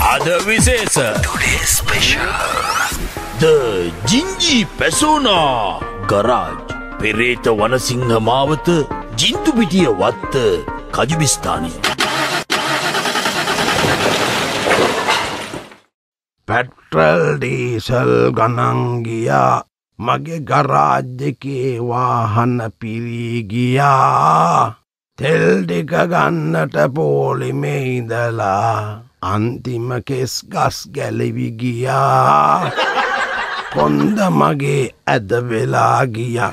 Ada Visesa. Today's special. The Jinji Persona Garage. Pereta Wanasingha Mawata. Jintu Pitiya Watta. Kajubistani. Petrol diesel ගණන් ගියා මගේ garage එකේ වාහන පිරී ගියා තෙල් ටික ගන්නට පොලිමේ ඉඳලා අන්තිම කෙස් ගස් ගැලවි ගියා කොන්ද මගේ ඇද වෙලා ගියා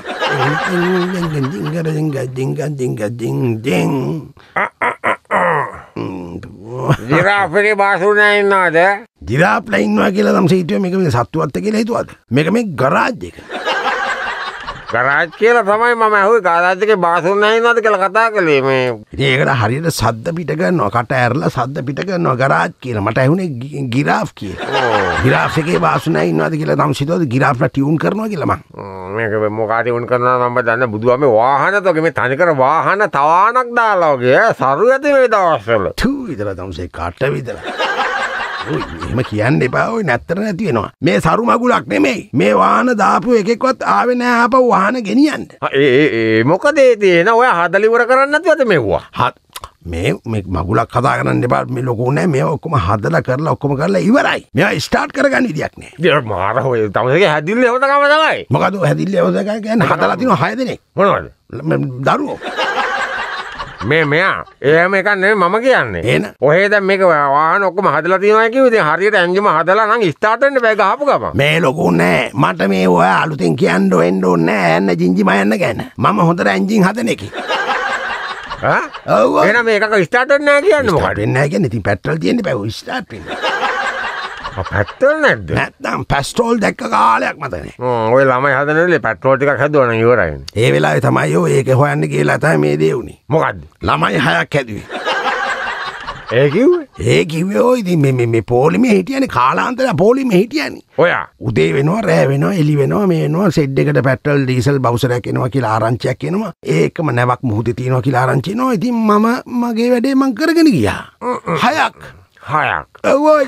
ජිරාෆ්ගේ බාසුනේ ඉන්නවද? ජිරාෆ්ලා ඉන්නවා කියලා නම් හිතුවේ මේක මේ සත්තුවත් කියලා හිතුවද? මේක මේ ගරාජ් එක. ගරාජ් කියලා තමයි මම අහුවේ ගරාජ් එකේ බාසුනේ ඉන්නවද කියලා කතා කළේ මේ. ඉතින් ඒකට හරියට සද්ද පිට කරනවා කට ඇරලා සද්ද පිට කරනවා ගරාජ් කියලා. මට ඇහුනේ ගිරාෆ් කියලා. ගිරාෆ් එකේ බාසුනේ ඉන්නවද කියලා නම් හිතුවද ගිරාෆ්ලා ටියුන් කරනවා කියලා මං. මේක මොකාට ටියුන් කරනවා මම දන්නේ බුදුහාමේ වාහන තෝගේ මේ තනිකර වාහන තවාණක් දාලා වගේ සරු ඇති මේ දවස්වල. තු විතර තමයි කට විතර. ඔය එහෙම කියන්න එපා ඔය නැත්තර නැති වෙනවා. මේ සරු මගුලක් නෙමෙයි. මේ වාහන දාපු එකෙක්වත් ආවේ නැහැ ආපහු වාහන ගෙනියන්න. ඒ මොකද ඒ තියෙන ඔය හදලා ඉවර කරන්න නැතිවද මෙව්වා? මේ මගුලක් හදා ගන්න එපා මේ ලොකෝ නෑ මේවා ඔක්කොම හදලා කරලා ඔක්කොම කරලා ඉවරයි. මේවා ස්ටාර්ට් කරගන්න විදියක් නෑ. ඉතින් මාර ඔය තමයි හැදිල්ල හොදකම තමයි. මොකද හැදිල්ල හොදකම කියන්නේ හදලා තිනවා 6 දෙනෙක්. මොනවද? දරුවෝ. මෙයා එහෙම එකක් නෙමෙයි මම කියන්නේ. එන. ඔහේ දැන් මේක වාහන ඔක්කොම හදලා තියෙනවා කිව්වේ. ඉතින් හරියට එන්ජිම හදලා නම් ස්ටාර්ට් වෙන්න බෑ ගහපු ගමන්. මේ ලොකෝ නෑ. මට මේ ඔය අලුතෙන් කියන්න වෙන්න ඕනේ නෑ. යන්න ජින්ජිම යන්න ගැන. මම හොඳට එන්ජින් හදන එකේ. ඔව් එහෙනම් මේකක ස්ටාර්ට් වෙන්නේ නැහැ කියන්නේ මොකක්ද? වෙන්නේ නැහැ කියන්නේ ඉතින් පෙට්‍රල් තියෙන්න බෑ ඔය ස්ටාර්ට් වෙන්න. පෙට්‍රල් නැද්ද? නැත්නම් පැස්ටෝල් දැක්ක කාලයක් මතනේ. ඔය ළමයි හදන වෙලේ පෙට්‍රෝල් ටිකක් හැදුවා නම් ඉවරයි. ඒ වෙලාවේ තමයි ඔය ඒක හොයන්න ගිහලා තමයි මේ දේ උනේ. මොකද්ද? ළමයි 6ක් හැදුවේ. ඒ කිව්වේ? ඒ කිව්වේ ඔය ඉතින් මේ පොලිමේ හිටියනේ කාලාන්තරය පොලිමේ හිටියනේ. ඔයා උදේ වෙනවා රෑ වෙනවා එළි වෙනවා මේ වෙනවා සෙඩ් එකට පෙට්‍රල් ඩීසල් බවුසරයක් එනවා කියලා ආරංචියක් එනවා. ඒකම නැවක් මුහුදේ තියෙනවා කියලා ආරංචි එනවා. ඉතින් මම මගේ වැඩේ මං කරගෙන ගියා. 6ක්. ඔව්.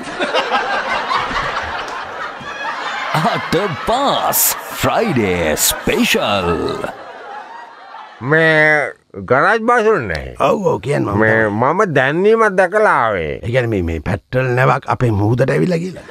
The Boss Friday Special. මේ ගරාජ් බාසුනේ. ඔව් කියන්නේ මම දැන්නීමක් දැකලා ආවේ. ඒ කියන්නේ මේ පෙට්‍රල් නැවක් අපේ මුහුදට ඇවිල්ලා ගිහලා.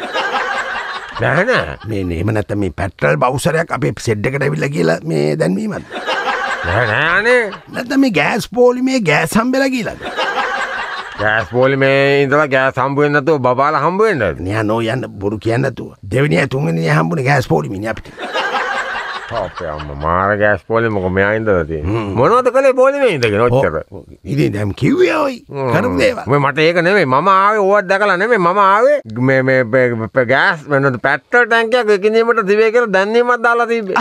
නෑ මේ එහෙම නැත්නම් මේ පෙට්‍රල් බවුසරයක් අපේ සෙඩ් එකට ඇවිල්ලා ගිහලා මේ දැන්වීමක්ද? නෑ අනේ. නැත්නම් මේ ගෑස් පොලිමේ ගෑස් හම්බෙලා ගිහලාද? ගෑස් පොලිමේ ඉඳලා ගෑස් හම්බ වෙන්නේ නැතුව බබාලා හම්බ වෙන්නද? නෑ නෝ යන්න බොරු කියන්නේ නැතුව. දෙවෙනිය තුන්වෙනිය හම්බුනේ ගෑස් පොලිමේනේ අපිට. අපේ අම්මා මාර ගෑස් පොලිමේ මොකද මෙයා ඉඳලා තියෙන්නේ. මොනවද කළේ පොලිමේ ඉඳගෙන ඔච්චර? ඉතින් දැන් කිව්වේ ඔයි. කරමු දේවා. මට ඒක නෙමෙයි මම ආවේ ඕවත් දැකලා නෙමෙයි මම ආවේ මේ ගෑස් වෙනද පෙට්‍රල් ටැංකියක් එකිනෙකට දිවේ කියලා දැන්නීමක් දාලා තිබ්බේ.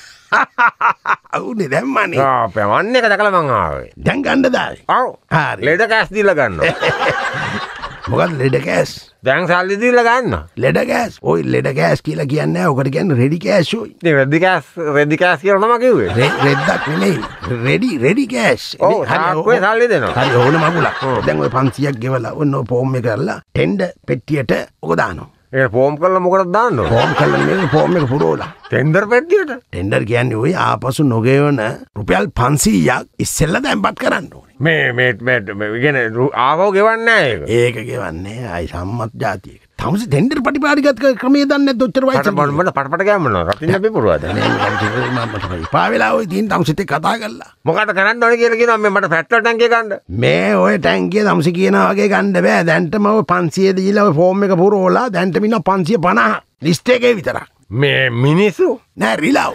අවුනේ දැම්මනේ. අපේ වන්නේ එක දැකලා මං ආවේ. දැන් ගන්න දායි. ඔව්. හරි. ලෙඩ කෑස් දීලා ගන්නවා. මොකද ලෙඩ කෑස්? දැන් සල්ලි දීලා ගන්නවා. ලෙඩ කෑස්. ඔය ලෙඩ කෑස් කියලා කියන්නේ නැහැ. ඔකට කියන්නේ රෙඩි කෑස් ඔයි. ඉතින් රෙඩි කෑස් කියලා තමයි කිව්වේ. රෙද්දක් නෙමෙයි. Ready cash. ඔව් හරි සල්ලි දෙනවා. හරි ඕන මගුලක්. දැන් ඔය 500ක් ගෙවලා ඔන්න ෆෝම් එක කරලා ටෙන්ඩර් පෙට්ටියට ඔක දානවා. ඒ ෆෝම් කරලා මොකටද දාන්නේ? ෆෝම් කරලා නෙමෙයි ෆෝම් එක පුරවලා. ටෙන්ඩර් පෙට්ටියට? ටෙන්ඩර් කියන්නේ ඔය ආපසු නොගෙවන රුපියල් 500ක් ඉස්සෙල්ලා දැන්පත් කරන්න ඕනේ. මේ කියන්නේ ආවෝ ගෙවන්නේ නැහැ ඒක. ඒක ගෙවන්නේ ආයි සම්මත් જાතියක. තමසි ටෙන්ඩර් පටිපාටිගත ක්‍රමයේ දන්නේ නැද්ද ඔච්චර වයස? මට පටපට ගෑමනවා. රතින්න පිපුරවද? මට පා වෙලා ඔය තින් තමසිට කතා කරලා. මොකද කරන්න ඕනේ කියලා කියනවා මේ මට පෙට්‍රල් ටැංකිය ගන්න. මේ ඔය ටැංකිය තමසි කියනා වගේ ගන්න බෑ. දැන්ටම ඔය 500 දීලා ඔය ෆෝම් එක පුරවලා දැන්ට මින්න 550 ලිස්ට් එකේ විතරක්. මේ මිනිස්සු නෑ රිලව්.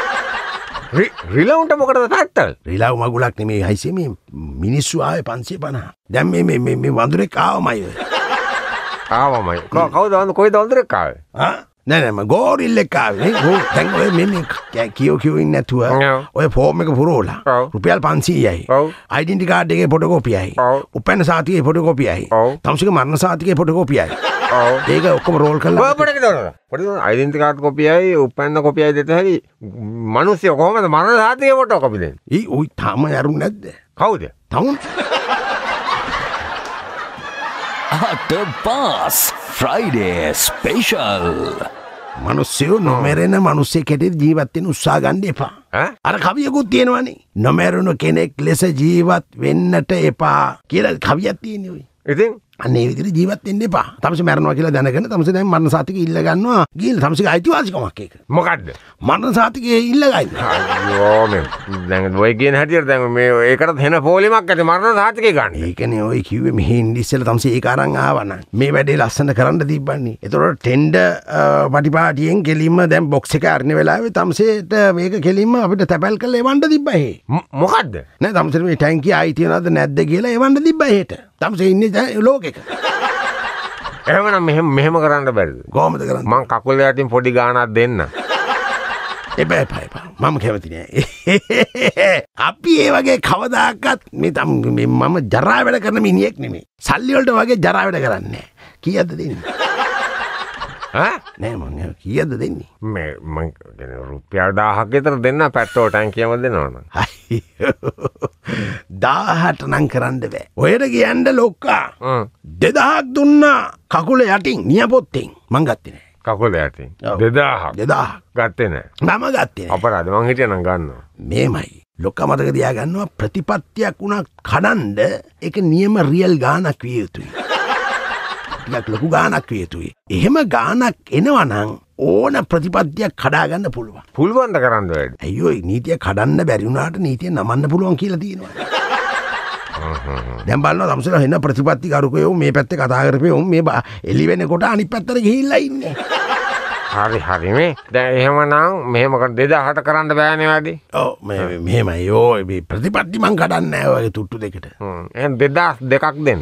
රිලවුන්ට මොකටද පෙට්‍රල්? රිලව් මගුලක් නෙමෙයි හයිසේ මේ මිනිස්සු ආවේ 550. දැන් මේ වඳුරෙක් ආවමයි ඔය. ආවමයි. කවුද කොයිද වඳුරෙක් ආවේ? නෑ මම ගෝරිල්ලෙක් ආවේ. දැන් ඔය මෙන්න කියෝ ඉන්නේ නැතුව ඔය ෆෝම් එක පුරවලා රුපියල් 500යි. ඩෙන්ටි කාඩ් එකේ ෆොටෝකෝපියයි. උපැන්න සාතිකේ ෆොටෝකෝපියයි. තමසිගේ මරණ සාතිකේ ෆොටෝකෝපියයි. ඒක ඔක්කොම රෝල් කරලා පොඩි ඩෙන්ටි කාඩ් කොපියයි උපැන්න කොපියයි දෙත හැකි මිනිස්සු කොහමද මරණ සාතිකේ ෆොටෝකෝපි දෙන්නේ? ඔයි තාම යරුන් නැද්ද? කවුද? තමුන් අට පාස් ෆ්‍රයිඩේ ස්පේෂල්. මනුස්සයෝ නොමැරෙන මනුස්සේ කෙටෙත් ජීවත්වෙන උත්සා ගන්න එපා. අර කවියකුත් තියෙනවනේ නොමැරුණු කෙනෙක් ලෙස ජීවත් වෙන්නට එපා කියලා කවියක් තියෙනවා. ඉතින් අන්නේ විදිහට ජීවත් වෙන්න එපා. තමස මැරෙනවා කියලා දැනගෙන තමස දැන් මරණ සාතිකය ඉල්ල ගන්නවා. ගිහින් තමසගේ අයිතිවාසිකමක් ඒක. මොකද්ද? මරණ සාතිකය ඉල්ල ගන්න. අයියෝ මේ දැන් ඔය කියන හැටියට දැන් මේ ඒකටත් වෙන පොලිමක් ඇති මරණ සාතිකය ගන්න. ඒකනේ ඔය කිව්වේ මෙහෙ ඉන්න ඉස්සෙල්ලා තමස ඒක අරන් ආවනම් මේ වැඩේ ලස්සන කරන්න තිබ්බන්නේ. ඒතකොට ටෙන්ඩර් පටිපාටියෙන් කෙලින්ම දැන් බොක්ස් එක අරින වෙලාවේ තමසේට මේක කෙලින්ම අපිට තැපැල් කරලා එවන්න තිබ්බා හේ. මොකද්ද? නෑ තමසට මේ ටැංකිය ආයි තියනවද නැද්ද කියලා එවන්න තිබ්බා හේට. තමසේ ඉන්නේ ලෝකෙක. එහෙමනම් මෙහෙම කරන්න බැරිද? කොහොමද කරන්නේ? මං කකුල යටින් පොඩි ගාණක් දෙන්න. එපා. මම කැමති නෑ. අපි ඒ වගේ කවදාකවත් මම ජරා වැඩ කරන මිනිහෙක් නෙමෙයි. සල්ලි වලට වගේ ජරා වැඩ කරන්නේ නෑ. කීයක්ද දෙන්නේ? නෑ මං කීයක්ද දෙන්නේ? මේ මං රුපියල් 1000ක් විතර දෙන්න පෙට්‍රෝල් ටැංකියම දෙනවනම්. 1000ට නම් කරන්න බෑ. ඔයට කියන්න ලොක්කා 2000ක් දුන්නා කකුල යටින් නියපොත්තෙන්. මං ගත්තේ නෑ. කකුල යටින් 2000ක් ගත්තේ නෑ. මම ගත්තේ නෑ. අපරාධ මං හිටියනම් ගන්නවා. මේමයි ලොක්කා මතක තියාගන්නවා ප්‍රතිපත්තියක් වුණා කඩන්ඩ ඒක නියම රියල් ගානක් විය යුතුයි. ටිකක් ලොකු ගානක් විය යුතුයි. එහෙම ගානක් එනවනම් ඕන ප්‍රතිපත්තියක් කඩාගන්න පුළුවන්. පුළුවන්ද කරන්න වැඩ? අයියෝ නීතිය කඩන්න බැරි වුණාට නීතිය නමන්න පුළුවන් කියලා තියෙනවා. දැන් බලනවා තමසලා වෙන ප්‍රතිපත්ති කරුකයෝ මේ පැත්තේ කතා කරපෙවුම් මේ එළි වෙනකොට අනිත් පැත්තට ගිහිල්ලා ඉන්නේ. හරි මේ දැන් එහෙමනම් මෙහෙම 2000ට කරන්න බෑනේ වැඩි. ඔව් මෙහෙමයි ඔය මේ ප්‍රතිපත්ති මං කඩන්නේ නැහැ ඔය තුට්ටු දෙකට. එහෙනම් 2002ක් දෙන්න.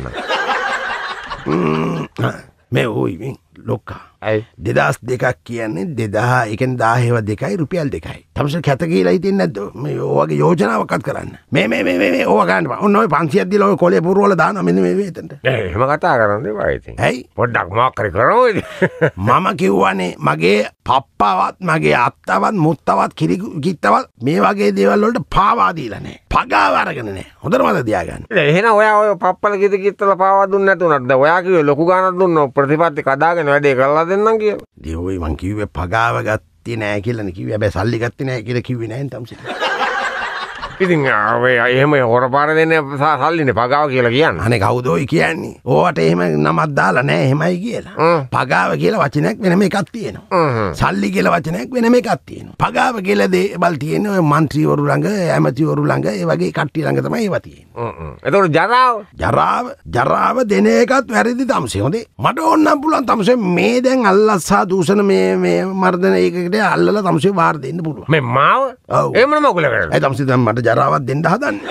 මේ ඔයි මේ ලොක්කා. ඇයි 2002ක් කියන්නේ 2000 ඒ කියන්නේ 1000 2යි රුපියල් 2යි. තමස කැත කියලා හිටින්නේ නැද්ද? මේ ඔයගේ යෝජනාවක්වත් කරන්න. මේ ඕවා ගන්න බා. ඔන්න ඔය 500ක් දීලා ඔය කොලේ පුරවල දානවා මෙන්න මේ වේතෙන්ට. එහෙම කතා කරන්න එපා ඉතින්. ඇයි? පොඩ්ඩක් මොකක් හරි කරමු ඉතින්. මම කිව්වනේ මගේ පප්පාවත් මගේ අත්තවත් මුත්තවත් කිත්තවත් මේ වගේ දේවල් වලට පාවා දීලා නැහැ. පගාව අරගෙන නැහැ. හොඳට මතක තියාගන්න. එහෙනම් ඔයා ඔය පප්පල කිත්තල පාවා දුන්නේ නැතුණාද? ඔයා කිව්වේ ලොකු ගාණක් දුන්නෝ ප්‍රතිපත්ති කඩාගෙන වැඩේ කරලා දෙන්නම් කියලා. දී ඔය මං කිව්වේ පගාව ගත්තේ නැහැ කියලානේ කිව්වේ. හැබැයි සල්ලි ගත්තේ නැහැ කියලා කිව්වේ නැහැ තමසිට. ඉතින් ඔය එහෙම හොරපාර දෙන්නේ සල්ලිනේ පගාව කියලා කියන්නේ. අනේ කවුද ඔය කියන්නේ? ඕවට එහෙම නමක් දාලා නැහැ එහෙමයි කියලා. පගාව කියලා වචනයක් වෙනම එකක් තියෙනවා. සල්ලි කියලා වචනයක් වෙනම එකක් තියෙනවා. පගාව කියලා දේවල් තියෙන්නේ ඔය മന്ത്രിවරු ළඟ, ඇමතිවරු ළඟ, ඒ වගේ කට්ටිය ළඟ තමයි ඒවා තියෙන්නේ. එතකොට ජරාව දෙන එකත් වැරදි තමසේ. හොඳේ. මට ඕනනම් පුළුවන් තමසේ මේ දැන් අල්ලස්සා දූෂණ මේ මර්ධන ඒකකට අල්ලලා තමසේ වාර දෙන්න පුළුවන්. මේ මාව? ඔව්. එහෙම නම කුල කරන්නේ. ඒ තමසේ දැන් මට ජරාවක් දෙන්න හදන්නේ.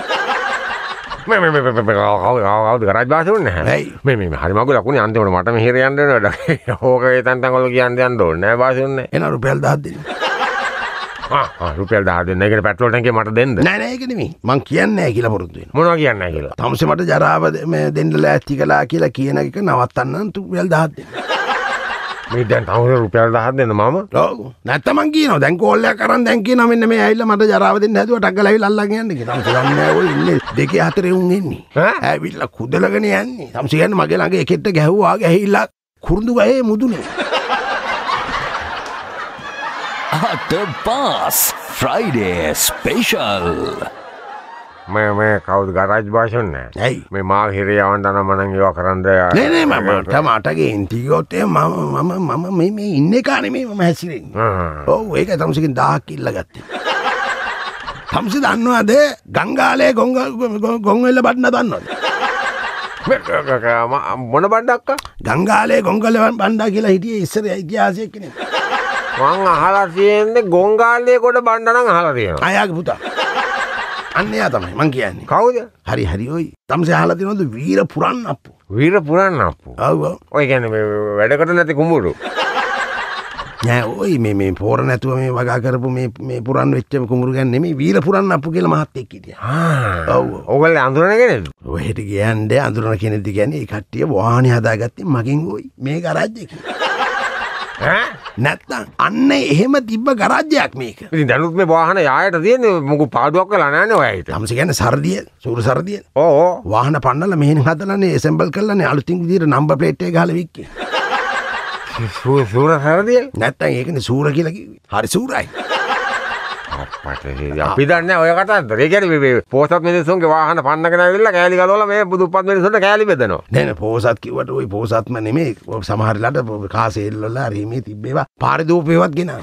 කවුද කරාජ් බාසුන්නේ නැහැ. මේ හරි මගුල ලකුණේ අන්තිමට මට මෙහෙර යන්න වෙනවා. ඕක ඒ තැන් වල කියන්න යන්න ඕනේ නෑ බාසුන්නේ. එන රුපියල් 1000 දෙන්න. රුපියල් 1000 දෙන්න. ඒකට පෙට්‍රෝල් ටැංකිය මට දෙන්න. නෑ ඒක නෙමෙයි. මං කියන්නේ නැහැ කියලා පුරුදු වෙනවා. මොනවා කියන්නේ නැහැ කියලා? තමසේ මට ජරාව දෙන්න ලෑස්ති කළා කියලා කියන එක නවත්තන්න රුපියල් 1000 දෙන්න. මේ දැන් තවම රුපියල් 1000ක් දෙන්න මම. ඔව්. නැත්තම් මං කියනවා දැන් කෝල් එකක් කරන් දැන් කියනවා මෙන්න මේ ඇවිල්ලා මට ජරාව දෙන්න හැදුවා ටක් ගාලා ඇවිල්ලා අල්ලගෙන යන්න කියලා. තමසේ දන්නේ ඔය ඉන්නේ 2 4 උන් එන්නේ. ඇවිල්ලා කුදලගෙන යන්නේ. තමසේ කියන්නේ මගේ ළඟ එකෙක්ට ගැහුවා ගහහිලා කුරුඳු ගහේ මුදුනේ. අට පාස් ෆ්‍රයිඩේ ස්පේෂල්. මේ කවුද ගරාජ් බාසුන්නේ? ඇයි? මේ මාව හිරේ යවන්න නම් මම ඒවා කරන්න නෑ මට ගේන්ටි ගියොත් මම මේ ඉන්නේ කා නෙමෙයි මම හැසිරෙන්නේ. ඔව් ඒක තමසකින් 1000ක් ඉල්ල ගත්තේ. තමස දන්නවද ගංගාලේ ගොංගොල්ල බඩන දන්නවද? මොන බණ්ඩක්කා? ගංගාලේ ගොංගොල්ල බණ්ඩා කියලා හිටියේ ඉස්සර ඉතිහාසයේ කෙනෙක්. මං අහලා තියෙන්නේ ගොංගාලේ කොට බණ්ඩා නම් අහලා තියෙනවා. අයාගේ පුතා. අන්න එයා තමයි මං කියන්නේ. කවුද? හරි ඔයි. තමසේ අහලා තියෙනවද වීර පුරන්නප්පු? වීර පුරන්නප්පු. ඔව්. ඔය කියන්නේ මේ වැඩකට නැති කුඹුරු. නෑ ඔයි මේ පෝර නැතුව මේ වගා කරපු මේ පුරන්න වෙච්ච කුඹුරු ගැන නෙමෙයි වීර පුරන්නප්පු කියලා මහත්තයෙක් හිටියා. ඔව්. ඔයගොල්ලෝ අඳුරන කෙනෙක්ද? ඔහෙට කියන්නේ අඳුරන කෙනෙක්ද කියන්නේ ඒ කට්ටිය වාහනේ හදාගත්තේ මගෙන් ඔයි මේ ගරාජ් එකේ. නැත්තම් අන්න එහෙම තිබ්බ ගරාජ්‍යයක් මේක. ඉතින් දැනුත් මේ වාහන යායට තියෙන්නේ මොකක් පාඩුවක් වෙලා නැන්නේ ඔයයිට. තමස කියන්නේ සර්දිය, සූරු සර්දිය. ඕ වාහන පන්නලා මෙහෙන් හදලානේ ඇසෙම්බල් කරලානේ අලුතින් විදියට නම්බර් ප්ලේට් එක ගහලා වික්කේ. සූර සර්දිය? නැත්තම් ඒකනේ සූර කියලා කිව්වේ. හරි සූරයි. අපි දන්නේ ඔය කතාවද? ඒ කියන්නේ මේ පොසත් මිනිස්සුන්ගේ වාහන පන්නගෙන ආවිල්ලා කෑලි ගලවලා මේ බුදුපත් මිනිස්සුන්ට කෑලි බෙදනවා. නෑ නෑ පොසත් කිව්වට ওই පොසත්ම නෙමෙයි. සමහර වෙලාවට කාසෙල් වල රීමේ තිබ්බේවා පාරේ දූපේවත් ගෙනා.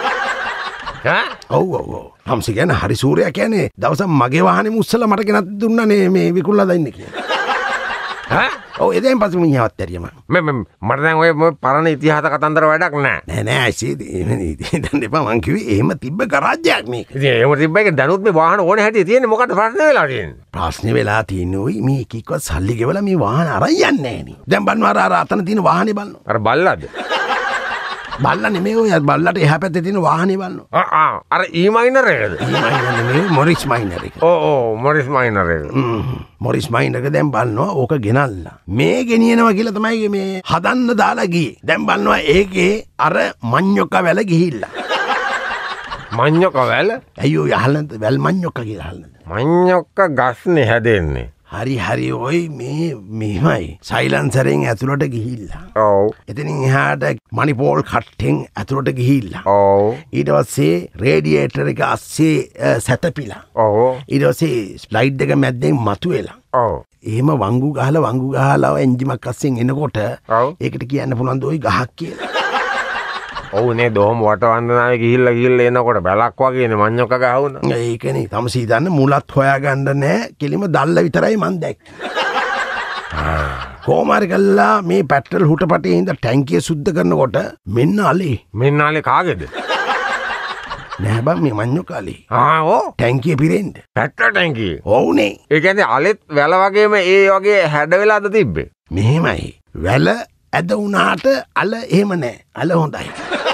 ඔව් ඔව් ඔව්. හම්සි කියන්නේ හරි සූරයා කියන්නේ දවසක් මගේ වාහනේ මුස්සලා මට ගෙනත් දුන්නානේ මේ විකුණලා දෙන්න කියලා. ඔව් එදෙන් පස්සේ මිනිහවත් ඇරියම. මට දැන් ඔය පරණ ඉතිහාස කතන්දර වැඩක් නෑ. නෑ නෑ ඇයිද එහෙම දැන් එපා මං කිව්වේ එහෙම තිබ්බ ගරාජ්‍යයක් මේක. ඉතින් එහෙම තිබ්බ එක දැනුත් මේ වාහන ඕනේ හැටි තියෙන්නේ මොකටද ප්‍රශ්නේ වෙලා තියෙන්නේ? ප්‍රශ්නේ වෙලා තියෙන්නේ ඔයි මේ එකෙක්වත් සල්ලි ගෙවලා මේ වාහන අරන් යන්නේ නෑනේ. දැන් බලනවා අර අතන තියෙන වාහනේ බලනවා. අර බල්ලාද? බල්ලා නෙමෙයි ඔය බල්ලට එහා පැත්තේ තියෙන වාහනේ බලනවා. අර ඊ මයිනර් එකද? ඊ මයිනර් නෙමෙයි මොරිස් මයිනර් එක. ඕ මොරිස් මයිනර් එක. මොරිස් මයිනර් එක දැන් බලනවා ඕක ගෙනල්ලා. මේ ගෙනියනවා කියලා තමයි මේ හදන්න දාලා ගියේ. දැන් බලනවා ඒකේ අර මඤ්ඤොක්ක වැල ගිහිල්ලා. මඤ්ඤොක්ක වැල? අයියෝ යහලන්ත වැල් මඤ්ඤොක්ක කියලා අහලන්ත. මඤ්ඤොක්ක ගස්නේ හැදෙන්නේ. හරි හරි ඔයි මේ මෙහෙමයි සයිලන්සරෙන් ඇතුළට ගිහිල්ලා. ඔව්. එතනින් එහාට මනිපෝල් කට්ටෙන් ඇතුළට ගිහිල්ලා. ඔව්. ඊට පස්සේ රේඩියේටර් එක ASCII සැතපිලා. ඔව්. ඊට පස්සේ ස්ලයිඩ් එක මැද්දෙන් මතුවෙලා. ඔව්. එහෙම වංගු ගහලා එන්ජිමක් අස්සෙන් එනකොට ඒකට කියන්න පුළුවන් දෝයි ගහක් කියලා. ඔව් නේ දොම් වට වන්දනාවේ ගිහිල්ලා එනකොට බැලක් වගේනේ මඤ්ඤොක්ක ගහවුණා. ඒකනේ තමසී දන්න මුලත් හොයාගන්න නෑ කෙලිම දැල්ල විතරයි මන් දැක්කේ. කොහොමාරි කළා මේ පෙට්‍රල් හුටපටේ ඉඳ ටැංකිය සුද්ධ කරනකොට මෙන්න අලේ කාගේද? නෑ බං මේ මඤ්ඤොක්ක අලේ. ඕ ටැංකිය පිරෙන්න. පෙට්‍රල් ටැංකිය. ඔව්නේ. ඒ කියන්නේ අලෙත් වැල වගේම ඒ වගේ හැඩ වෙලාද තිබ්බේ? මෙහෙමයි. වැල ඇද වුණාට අල එහෙම නෑ. අල හොඳයි.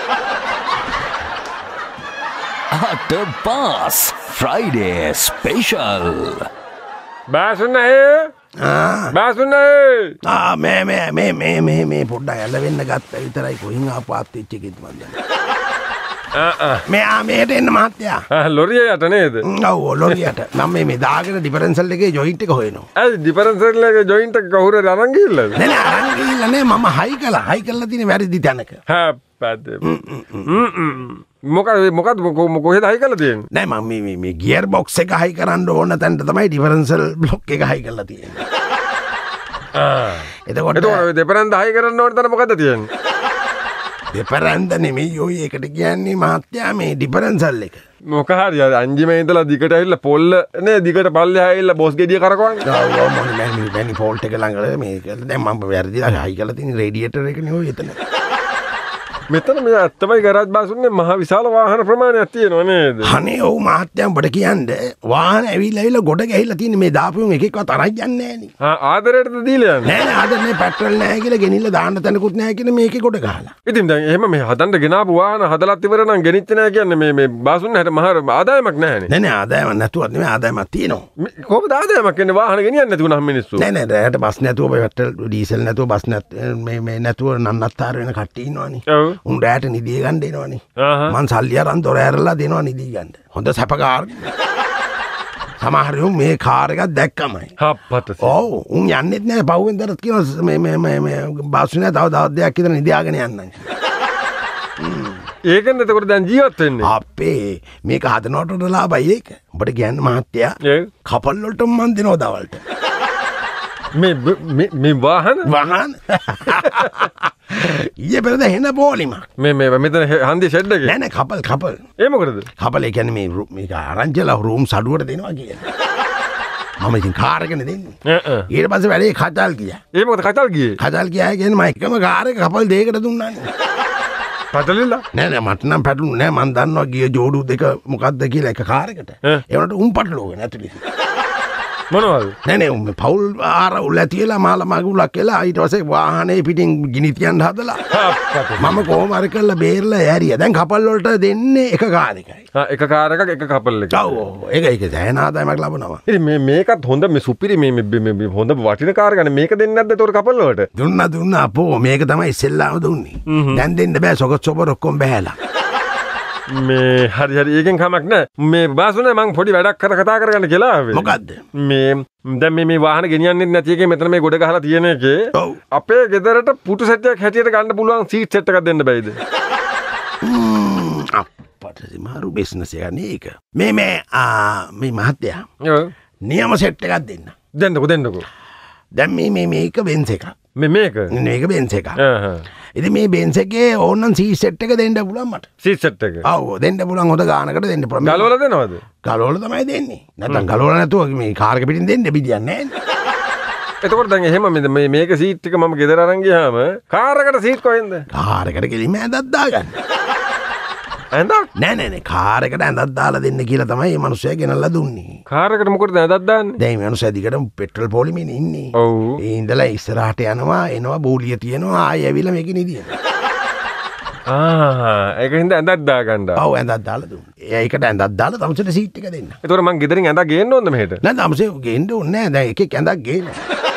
At the Bus Friday Special. බාසුනේ මේ පොඩ්ඩක් ඇල වෙන්න ගත්ත විතරයි කොහින් ආපු ආත්තිච්ච එකෙත් මන් දන්නේ. මේට එන්න මහත්තයා. ලොරිය යට නේද? ඔව් ලොරියට. මම මේ දාගෙන ඩිෆරන්සල් එකේ ජොයින්ට් එක හොයනවා. ඇයි ඩිෆරන්සල් එකේ ජොයින්ට් එක කවුරුද අරන් ගිහිල්ලාද? නෑ අරන් ගිහිල්ලා නෑ මම හයි කළා තියෙන වැරදි තැනක. මොකද කොහෙද හයි කරලා තියෙන්නේ? නෑ මම මේ ගියර් බොක්ස් එක හයි කරන්න ඕන තැනට තමයි ඩිෆරන්සල් බ්ලොක් එක හයි කරලා තියෙන්නේ. එතකොට දෙපරන්ද හයි කරන්න ඕන තැන මොකද තියෙන්නේ? දෙපරන්ද නෙමෙයි ඔය එකට කියන්නේ මහත්තයා මේ ඩිෆරන්සල් එක. මොක හරි අංජිමේ ඉඳලා දිගට ඇවිල්ලා පොල්ල නේ දිගට පල්ලෙහා ඇවිල්ලා බොස් ගෙඩිය කරකවන්නේ. ඔව් මොන්නේ මැනි ෆෝල්ට් එක ළඟ මේක දැන් මම වැරදිලා හයි කරලා තියෙන රේඩියේටර් එකනේ ඔය එතන. මෙතන මේ අත්තමයි ගරාජ් බාසුන්නේ මහ විශාල වාහන ප්‍රමාණයක් තියෙනවා නේද? අනේ ඔව් මහත්තයා උඹට කියන්නේ වාහන ඇවිල්ලා ගොඩ ගැහිලා තියෙන මේ දාපුවෙන් එකෙක්වත් අරන් යන්නේ නෑනේ. ආදරයටද දීලා යන්නේ? නෑ ආදර නෑ පෙට්‍රල් නෑ කියලා ගෙනිල්ලා දාන්න තැනකුත් නෑ කියන මේකේ ගොඩ ගහලා. ඉතින් දැන් එහෙම මේ හදන්න ගෙනාපු වාහන හදලත් ඉවර නම් ගෙනිච්ච නෑ කියන්නේ මේ බාසුන්නේ හැට මහ ආදායමක් නෑනේ. නෑ ආදායමක් නැතුවත් නෙමෙයි ආදායමක් තියෙනවා. කොහොමද ආදායමක් එන්නේ වාහන ගෙනියන්න නැතුව නම් මිනිස්සු? නෑ රැයට බස් නැතුව පෙට්‍රල් ඩීසල් නැතුව බස් මේ නැතුව නන්නත්තර වෙන කට්ටිය ඉන්නවනේ. උන් රැයට නිදිය ගන්න දෙනවනේ. මං සල්ලි අරන් දොර ඇරලා දෙනවා නිදී ගන්න. හොඳ සැපකාර. සමහරයෝ මේ කාර් එකක් දැක්කමයි. හප්පතස. ඔව් උන් යන්නෙත් නෑ පහුවෙන් දරත් කියනවා මේ බාසුනේ තව දවස් දෙකක් විතර නිදාගෙන යන්නම්. ඒකෙන්ද එතකොට දැන් ජීවත් වෙන්නේ? අපේ මේක හදනවට ලාභයි ඒක. උඹට කියන්න මහත්තයා කපල් වලට මන් දෙනවා දවල්ට. මේ වාහන ඊයේ පෙරද හෙන පොලිම මේ මෙතන හන්දි ෂෙඩ් එකේ නෑ කපල් ඒ මොකටද? කපල් ඒ කියන්නේ මේක ආරංචිලා රූම් සඩුවට දෙනවා කියලා. මම ඉතින් කාර් එකනේ දෙන්නේ. ඊට පස්සේ වැඩේ කචල් ගියා. ඒ මොකද කචල් ගියේ? කචල් ගියා කියන්නේ මම එකම කාර් එක කපල් දෙකකට දුන්නානේ. පැටලිලා? නෑ මට නම් පැටලුනේ නෑ මං දන්නවා ගිය ජෝඩු දෙක මොකද්ද කියලා එක කාර් එකට. ඒ වුණාට උන් පැටලුවේ නැතුලි. මොනවද? නෑ පවුල් ආරවුල් ඇතිලා මාලා මගුලක් කියලා ඊට පස්සේ වාහනේ පිටින් ගිනි තියන්න හදලා මම කොහොම හරි කරලා බේරලා ඇරියා. දැන් කපල් වලට දෙන්නේ එක කාර් එකයි. එක කාර් එකක් එක කපල් එකක්. ඔව් ඒක දැන ආදායමක් ලබනවා. ඉතින් මේකත් හොඳ මේ සුපිරි මේ හොඳ වටින කාර් ගන්න මේක දෙන්නේ නැද්ද ඒතොර කපල් වලට? දුන්නා අපෝ මේක තමයි ඉස්සෙල්ලාම දුන්නේ. දැන් දෙන්න බෑ සොකත් සොබර ඔක්කොම බහැලා. මේ හරි ඒකෙන් කමක් නෑ. මේ බාසුනේ මං පොඩි වැඩක් කතා කරගන්න කියලා ආවේ. මොකද්ද? දැන් මේ වාහන ගෙනියන්නේ නැති එකේ මෙතන මේ ගොඩ ගහලා තියෙන එකේ අපේ ගෙදරට පුටු සෙට් එකක් හැටියට ගන්න පුළුවන් සීට් සෙට් එකක් දෙන්න බෑද? අපට මාරු බිස්නස් එකක් නේක. මේ මහත්තයා නියම සෙට් එකක් දෙන්න. දෙන්නකෝ. දැන් මේක බෙන්ස් එකක්. මේක බෙන්ස් එකක්. ඉතින් මේ බෙන්ස් එකේ ඕනනම් සීට් සෙට් එක දෙන්න පුළුවන් මට. සීට් සෙට් එක. ඔව් දෙන්න පුළුවන් හොඳ ගානකට දෙන්න පුළුවන්. ගලවලා දෙනවද? ගලවලා තමයි දෙන්නේ. නැත්නම් ගලවලා නැතුව මේ කාර් එක පිටින් දෙන්න බිදියන්නේ නැහැ. එතකොට දැන් එහෙම මේක සීට් එක මම ගෙදර අරන් ගියාම කාර් එකට සීට් කොහෙන්ද? කාර් එකට කෙලින්ම ඇඳක් දාගන්න. ඇඳක්? නෑ කාර් එකට ඇඳක් දාලා දෙන්න කියලා තමයි මේ මිනිස්සයා ගෙනල්ලා දුන්නේ. කාර් එකට මොකටද ඇඳක් දාන්නේ? දැන් මේ මිනිස්සයා දිගටම පෙට්‍රල් පොලිමේනේ ඉන්නේ. ඔව්. ඒ ඉඳලා ඉස්සරහට යනවා එනවා බෝලිය තියෙනවා ආයෙ ඇවිල්ලා මේක නිදියනවා. ඒකින්ද ඇඳක් දාගන්න. ඔව් ඇඳක් දාලා දුන්නේ. ඒකට ඇඳක් දාලා තමසට සීට් එක දෙන්න. ඒතකොට මං ගෙදරින් ඇඳක් ගේන්න ඕනද මෙහෙට? නෑ තමසේ ගේන්න ඕනේ නෑ. දැන් එකෙක් ඇඳක් ගේන්න.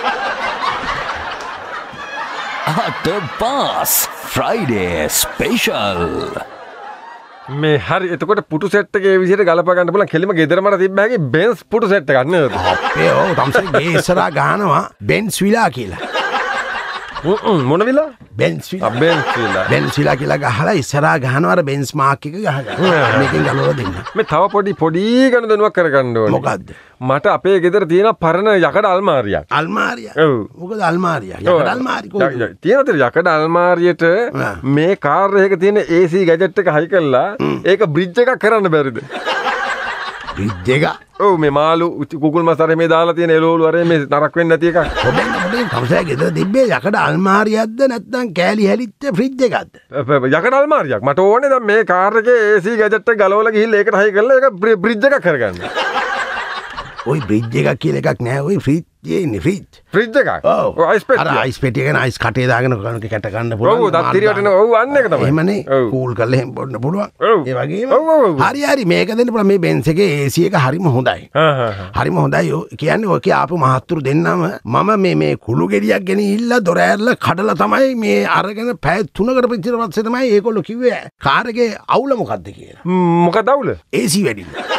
The Boss Friday Special. මේ හරි එතකොට පුටු සෙට් එකේ විදිහට ගලප ගන්න පුළුවන් කෙලිම ගෙදර මට තිබ්බ හැකි බෙන්ස් පුටු සෙට් එකක් නේද? අපේ ඔව් තමසේ ගේ ඉස්සරහා ගහනවා බෙන්ස් විලා කියලා. මොන විලා? බෙන්ස් විලා. බෙන්ස් විලා කියලා ගහලා ඉස්සරහා ගහනවා අර බෙන්ස් මාක් එක ගහගන්න. මේකෙන් ගලවලා දෙන්න. මේ තව පොඩි ගණනුවක් කරගන්න ඕනේ. මොකද්ද? මට අපේ ගෙදර තියෙන පරණ යකඩ අල්මාරියක්. අල්මාරිය? ඔව්. මොකද අල්මාරිය? යකඩ අල්මාරිය කොහොමද? තියෙනද යකඩ අල්මාරියට මේ කාර් එකක තියෙන AC ගැජට් එක හයි කරලා ඒක බ්‍රිජ් එකක් කරන්න බැරිද? බ්‍රිජ් එක? ඔව් මේ මාළු කුකුල් මස් අර මේ දාලා තියෙන එළවලු අර මේ නරක වෙන්නේ නැති එකක්. පොඩ්ඩක් තමසේ ගෙදර තිබ්බේ යකඩ අල්මාරියක්ද නැත්නම් කෑලි හැලිච්ච ෆ්‍රිජ් එකක්ද? යකඩ අල්මාරියක්. මට ඕනේ දැන් මේ කාර් එකේ AC ගැජට් එක ගලවලා ගිහිල්ලා ඒකට හයි කරලා ඒක බ්‍රිජ් එකක් කරගන්න. ඔය බ්‍රිජ් එකක් කියලා එකක් නෑ. ඔය ෆ්‍රිජ් තියෙන්නේ ෆ්‍රිජ්. ෆ්‍රිජ් එකක්? ඔව්. අයිස් පෙට්ටිය. අර අයිස් පෙට්ටිය ගැන අයිස් කටේ දාගෙන කැට ගන්න පුළුවන්. ඔව් දත් තිරියටන ඔව් අන්න එක තමයි. එහෙමනේ. කූල් කරලා එහෙම බොන්න පුළුවන්. ඒ වගේම ඔව්. හරි මේක දෙන්න පුළුවන්. මේ බෙන්ස් එකේ AC එක හරිම හොඳයි. හරිම හොඳයි. කියන්නේ ඔකේ ආපු මහත්තුරු දෙන්නම මම මේ කුළු ගෙඩියක් ගෙනහිල්ලා දොර ඇරලා කඩලා තමයි මේ අරගෙන පැය 3කට පිටින් පස්සේ තමයි ඒගොල්ලෝ කිව්වේ කාර් එකේ අවුල මොකද්ද කියලා. මොකද අවුල? AC වැඩිලා.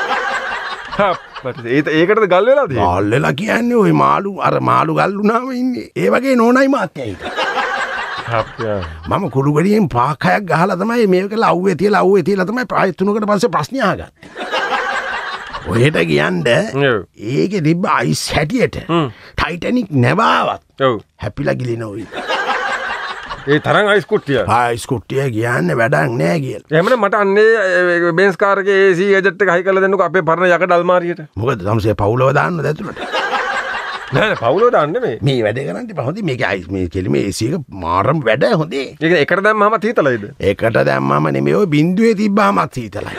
ඒකටද ගල් වෙලා තියෙන්නේ? ගල් වෙලා කියන්නේ ওই මාළු ගල් වුණාම ඉන්නේ. ඒ වගේ නෝනයි මාත්‍යයි. මම කුළු ගෙඩියෙන් පාක් හයක් ගහලා තමයි මේක ලව්වේ තියලා තමයි ප්‍රාය 3කට පස්සේ ප්‍රශ්නේ අහගත්තේ. ඔහෙට කියන්නේ ඒකේ තිබ්බ අයිස් හැටියට ටයිටැනික් නැවාවත් හැපිලා ගිලින ඔය. ඒ තරම් අයිස් කුට්ටිය. අයිස් කුට්ටිය කියන්නේ වැඩක් නෑ කියලා. එහෙමනම් මට අන්නේ බෙන්ස් කාර් එකේ AC ගැජට් එක හයි කරලා දෙන්නකෝ අපේ පරණ යකඩ අල්මාරියට. මොකද තමසේ පවුලව දාන්නද ඇතුළට? නෑ පවුලව දාන්න නෙමෙයි. මේ වැඩේ කරන්න ඉතින් හොඳයි. මේකේ අයිස් මේ කෙලිම AC එක මාරම් වැඩ හොඳේ. ඒක එකට දැම්මම තීතලයිද? එකට දැම්මම නෙමෙයි ඔය බින්දුවේ තිබ්බාම සීතලයි.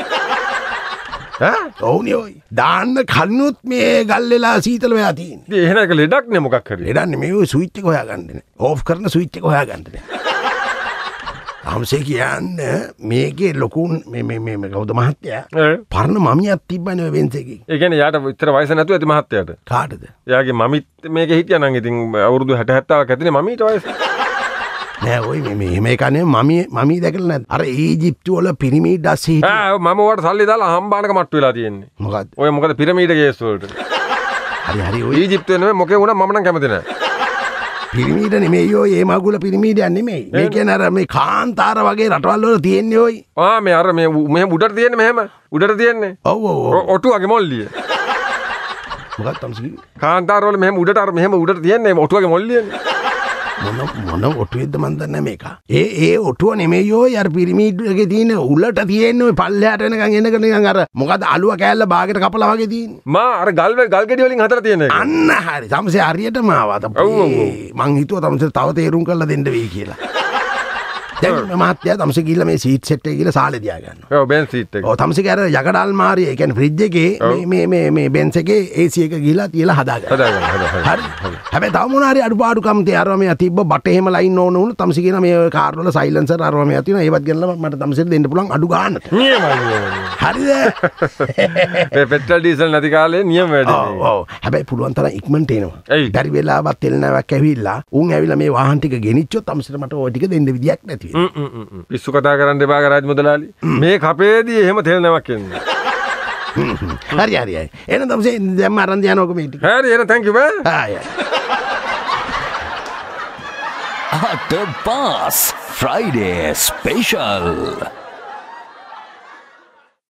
ඔවුනේ ඔයි. දාන්න කලිනුත් මේ ගල් වෙලා සීතල වෙලා තියෙන්නේ. ඉතින් එහෙනම් ඒක ලෙඩක් නේ මොකක් හරි. ලෙඩක් නෙමෙයි ඔය ස්විච් එක හොයාගන්න නේ. ඕෆ් කරන ස්විච් එක හොයාගන්න නේ. ආම්සේ කියන්නේ මේකේ ලොකු මේ කවුද මහත්තයා? පරණ මමියක් තිබ්බනේ ඔය වෙන්ස් එකේ. ඒ කියන්නේ යාට විතර වයස නැතුව ඇති මහත්තයාට. කාටද? එයාගේ මමිත් මේකේ හිටියා නම් ඉතින් අවුරුදු 60 70ක් ඇතිනේ මමීට වයස. නෑ ඔය මේ කන්නේ මමී දැකලා නැද්ද? අර ඊජිප්තු වල පිරමීඩ් ඇස්සේ හිටියා. මම ඔයාට සල්ලි දාලා හම්බානක මට්ටු වෙලා තියෙන්නේ. මොකද්ද? ඔය මොකද පිරමීඩ කේස් වලට. හරි ඔය ඊජිප්තුවේ නෙමෙයි මොකේ වුණා මම නම් කැමති නෑ. පිරමීඩ නෙමෙයි ඔය ඒ මගුල පිරමීඩයක් නෙමෙයි. මේ කියන්නේ අර මේ කාන්තාර වගේ රටවල් වල තියෙන්නේ ඔය. මේ අර මේ මෙහෙම උඩට තියෙන්නේ මෙහෙම. උඩට තියෙන්නේ. ඔව්. ඔටුවගේ මොල්ලිය. මොකක්ද තමයි? කාන්තාර වල මෙහෙම උඩට අර මෙහෙම උඩට තියෙන්නේ ඔටුවගේ මොල්ලියනේ. මොන ඔටුවෙද්ද මන් දන්නේ මේක. ඒ ඔටුව නෙමෙයි ඔය අර පිරමීඩ් එකේ තියෙන උලට තියෙන්නේ ඔය පල්ලෙහාට එනකන් එනකන් නිකන් අර මොකද අලුව කෑල්ල බාගෙට කපලා වගේ තියෙන්නේ. මා අර ගල් ගෙඩි වලින් හදලා තියෙන එක. අන්න හරි. තමසේ හරියටම ආවා. මං හිතුවා තමසේ තව තේරුම් කරලා දෙන්න වෙයි කියලා. දැන් මහත්තයා තමසේ ගිහිල්ලා මේ සීට් සෙට් එක ගිහිල්ලා සාලේ තියා ගන්න. ඔව් බෙන්ස් සීට් එක. ඔව් තමසේ අර යකඩ අල්මාරිය ඒ කියන්නේ ෆ්‍රිජ් එකේ මේ බෙන්ස් එකේ AC එක ගිහිල්ලා තියලා හදා ගන්න. හරි. හැබැයි තව මොන හරි අඩුපාඩුකම් තියනවා මේ තිබ්බ බට එහෙම ලයින් ඕන වුණා තමසේ කියන මේ කාර් වල සයිලන්සර් අරවා මේ තියෙනවා ඒවත් ගෙනලා මට තමසෙට දෙන්න පුළුවන් අඩු ගන්නට. නියමයි. හරිද? මේ පෙට්‍රල් ඩීසල් නැති කාලේ නියම වැඩේ. ඔව්. හැබැයි පුළුවන් තරම් ඉක්මනට එනවා. බැරි වෙලාවත් තෙල් නැවක් ඇවිල්ලා උන් ඇවිල්ලා මේ වාහන ටික ගෙනිච්චොත් තමසෙට මට ওই ටික දෙන්න විදියක් නැති වෙනවා. පිස්සු කතා කරන්න එපා ගරාජ් මුදලාලි. මේ කපේදී එහෙම තෙල් නැවක් එන්නේ. හරි. එහෙනම් තමසේ දැන් අරන් යනකො මේ ටික. හරි එහෙනම් thank you බෑ. ආ The Boss Friday Special.